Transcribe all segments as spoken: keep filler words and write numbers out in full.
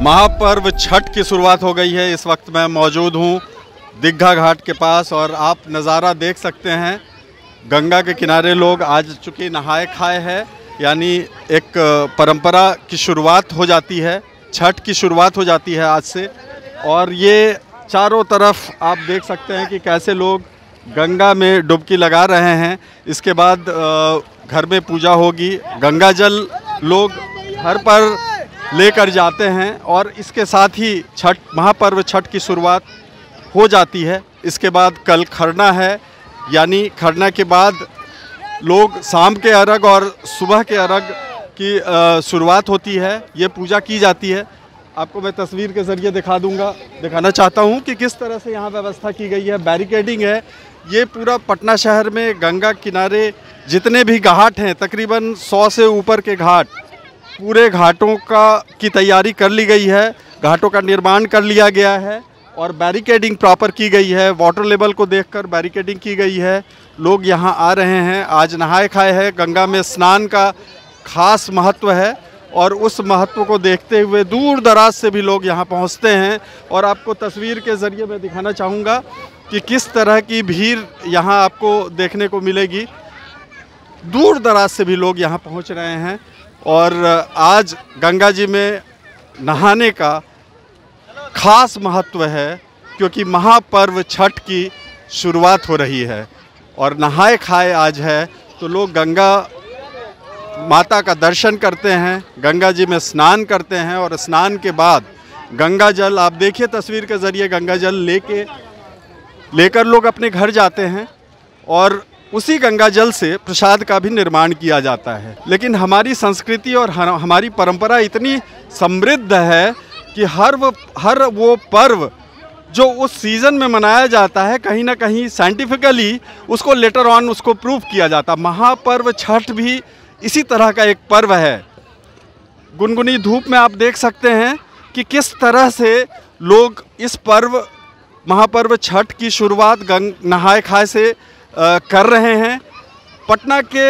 महापर्व छठ की शुरुआत हो गई है। इस वक्त मैं मौजूद हूँ दीघा घाट के पास और आप नज़ारा देख सकते हैं। गंगा के किनारे लोग आज चूँकि नहाए खाए हैं, यानी एक परंपरा की शुरुआत हो जाती है, छठ की शुरुआत हो जाती है आज से। और ये चारों तरफ आप देख सकते हैं कि कैसे लोग गंगा में डुबकी लगा रहे हैं। इसके बाद घर में पूजा होगी, गंगा जल लोग घर पर लेकर जाते हैं और इसके साथ ही छठ महापर्व छठ की शुरुआत हो जाती है। इसके बाद कल खरना है, यानी खरना के बाद लोग शाम के अर्घ और सुबह के अर्घ की शुरुआत होती है, ये पूजा की जाती है। आपको मैं तस्वीर के ज़रिए दिखा दूंगा, दिखाना चाहता हूं कि किस तरह से यहाँ व्यवस्था की गई है। बैरिकेडिंग है, ये पूरा पटना शहर में गंगा किनारे जितने भी घाट हैं, तकरीबन सौ से ऊपर के घाट, पूरे घाटों का की तैयारी कर ली गई है, घाटों का निर्माण कर लिया गया है और बैरिकेडिंग प्रॉपर की गई है। वाटर लेवल को देखकर बैरिकेडिंग की गई है। लोग यहाँ आ रहे हैं, आज नहाए खाए हैं। गंगा में स्नान का खास महत्व है और उस महत्व को देखते हुए दूर दराज से भी लोग यहाँ पहुँचते हैं। और आपको तस्वीर के ज़रिए मैं दिखाना चाहूँगा कि किस तरह की भीड़ यहाँ आपको देखने को मिलेगी। दूर दराज से भी लोग यहाँ पहुँच रहे हैं और आज गंगा जी में नहाने का खास महत्व है, क्योंकि महापर्व छठ की शुरुआत हो रही है और नहाए खाए आज है। तो लोग गंगा माता का दर्शन करते हैं, गंगा जी में स्नान करते हैं और स्नान के बाद गंगा जल, आप देखिए तस्वीर के ज़रिए, गंगा जल लेके लेकर लोग अपने घर जाते हैं और उसी गंगा जल से प्रसाद का भी निर्माण किया जाता है। लेकिन हमारी संस्कृति और हमारी परंपरा इतनी समृद्ध है कि हर वो हर वो पर्व जो उस सीज़न में मनाया जाता है, कहीं ना कहीं साइंटिफिकली उसको लेटर ऑन उसको प्रूव किया जाता है। महापर्व छठ भी इसी तरह का एक पर्व है। गुनगुनी धूप में आप देख सकते हैं कि किस तरह से लोग इस पर्व महापर्व छठ की शुरुआत गंग नहाए खाए से आ, कर रहे हैं। पटना के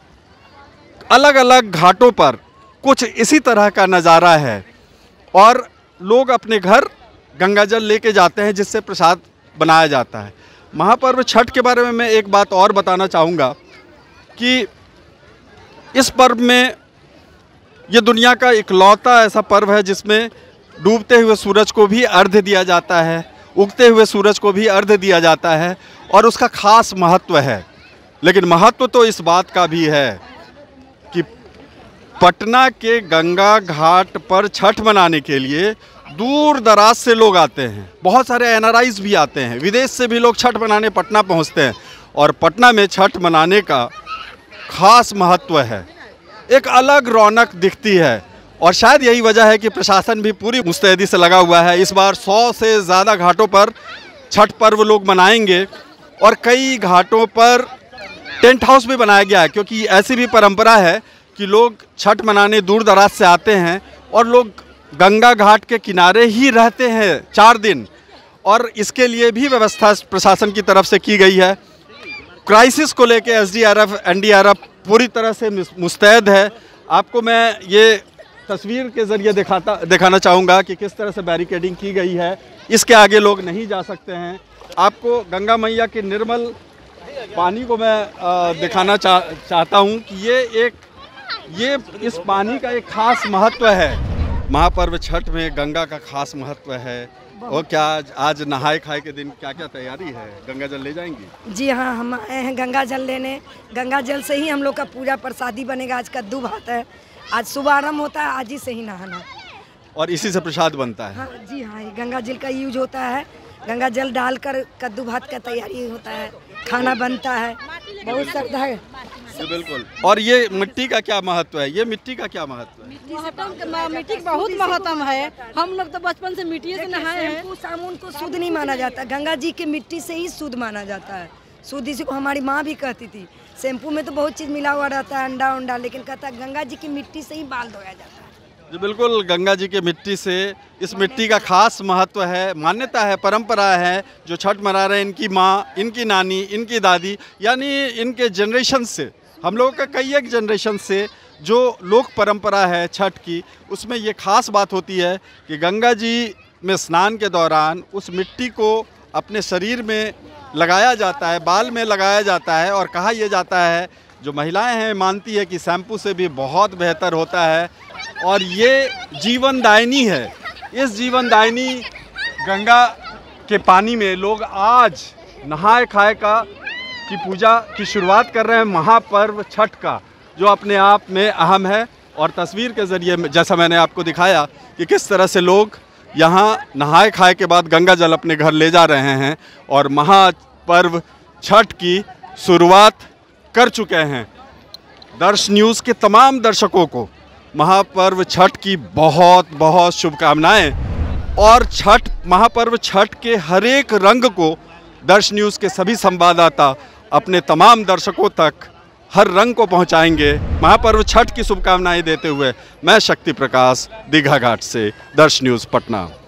अलग अलग घाटों पर कुछ इसी तरह का नज़ारा है और लोग अपने घर गंगा जल लेके जाते हैं, जिससे प्रसाद बनाया जाता है। महापर्व छठ के बारे में मैं एक बात और बताना चाहूँगा कि इस पर्व में ये दुनिया का इकलौता ऐसा पर्व है जिसमें डूबते हुए सूरज को भी अर्घ्य दिया जाता है, उगते हुए सूरज को भी अर्घ्य दिया जाता है और उसका खास महत्व है। लेकिन महत्व तो इस बात का भी है कि पटना के गंगा घाट पर छठ मनाने के लिए दूर दराज से लोग आते हैं। बहुत सारे एन आर आईज़ भी आते हैं, विदेश से भी लोग छठ मनाने पटना पहुंचते हैं और पटना में छठ मनाने का खास महत्व है, एक अलग रौनक दिखती है। और शायद यही वजह है कि प्रशासन भी पूरी मुस्तैदी से लगा हुआ है। इस बार सौ से ज़्यादा घाटों पर छठ पर्व लोग मनाएंगे और कई घाटों पर टेंट हाउस भी बनाया गया है, क्योंकि ऐसी भी परंपरा है कि लोग छठ मनाने दूर दराज से आते हैं और लोग गंगा घाट के किनारे ही रहते हैं चार दिन, और इसके लिए भी व्यवस्था प्रशासन की तरफ से की गई है। क्राइसिस को लेके S D R F N D R F पूरी तरह से मुस्तैद है। आपको मैं ये तस्वीर के ज़रिए दिखाता दिखाना चाहूँगा कि किस तरह से बैरिकेडिंग की गई है। इसके आगे लोग नहीं जा सकते हैं। आपको गंगा मैया के निर्मल पानी को मैं आ, दिखाना चा, चाहता हूँ कि ये एक ये इस पानी का एक खास महत्व है। महापर्व छठ में गंगा का खास महत्व है। और क्या आज, आज नहाए खाए के दिन क्या क्या तैयारी है? गंगा जल ले जाएंगी? जी हाँ, हम आए हैं गंगा जल लेने। गंगा जल से ही हम लोग का पूजा प्रसादी बनेगा। आज कद्दू भात है, आज शुभारंभ होता है, आज ही से ही नहाना और इसी से प्रसाद बनता है। हाँ जी हाँ, गंगा जल का यूज होता है। गंगा जल डालकर कद्दू भात का तैयारी होता है, खाना बनता है, बहुत श्रद्धा है। बिल्कुल। और ये मिट्टी का क्या महत्व है? ये मिट्टी का क्या महत्व है? मिट्टी का बहुत महत्व है। हम लोग तो बचपन से मिट्टी से नहाए हैं। साबुन को शुद्ध नहीं माना जाता, गंगा जी के मिट्टी से ही शुद्ध माना जाता है। शुद्ध इसी को हमारी माँ भी कहती थी। शैम्पू में तो बहुत चीज़ मिला हुआ रहता है, अंडा उंडा, लेकिन कहता है गंगा जी की मिट्टी से ही बाल धोया जाता है। जी बिल्कुल, गंगा जी के मिट्टी से, इस मिट्टी का खास महत्व है, मान्यता है, परंपरा है। जो छठ मना रहे हैं, इनकी माँ, इनकी नानी, इनकी दादी, यानी इनके जनरेशन से हम लोगों का कई एक जनरेशन से जो लोक परंपरा है छठ की, उसमें ये खास बात होती है कि गंगा जी में स्नान के दौरान उस मिट्टी को अपने शरीर में लगाया जाता है, बाल में लगाया जाता है, और कहा यह जाता है, जो महिलाएं हैं मानती है कि शैम्पू से भी बहुत बेहतर होता है, और ये जीवनदायिनी है। इस जीवनदायिनी गंगा के पानी में लोग आज नहाए खाए का की पूजा की शुरुआत कर रहे हैं, महापर्व छठ का, जो अपने आप में अहम है। और तस्वीर के ज़रिए जैसा मैंने आपको दिखाया कि किस तरह से लोग यहाँ नहाए खाए के बाद गंगा जल अपने घर ले जा रहे हैं और महापर्व छठ की शुरुआत कर चुके हैं। दर्श न्यूज़ के तमाम दर्शकों को महापर्व छठ की बहुत बहुत शुभकामनाएं, और छठ महापर्व छठ के हर एक रंग को दर्श न्यूज़ के सभी संवाददाता अपने तमाम दर्शकों तक हर रंग को पहुंचाएंगे। महापर्व छठ की शुभकामनाएं देते हुए मैं शक्ति प्रकाश, दीघा घाट से, दर्श न्यूज़ पटना।